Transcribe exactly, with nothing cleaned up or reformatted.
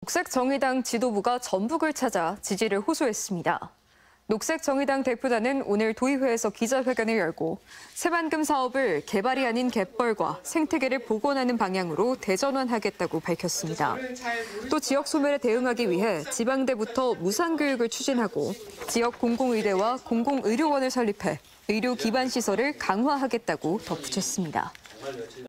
녹색정의당 지도부가 전북을 찾아 지지를 호소했습니다. 녹색정의당 대표단은 오늘 도의회에서 기자회견을 열고 새만금 사업을 개발이 아닌 갯벌과 생태계를 복원하는 방향으로 대전환하겠다고 밝혔습니다. 또 지역 소멸에 대응하기 위해 지방대부터 무상교육을 추진하고 지역 공공의대와 공공의료원을 설립해 의료 기반 시설을 강화하겠다고 덧붙였습니다.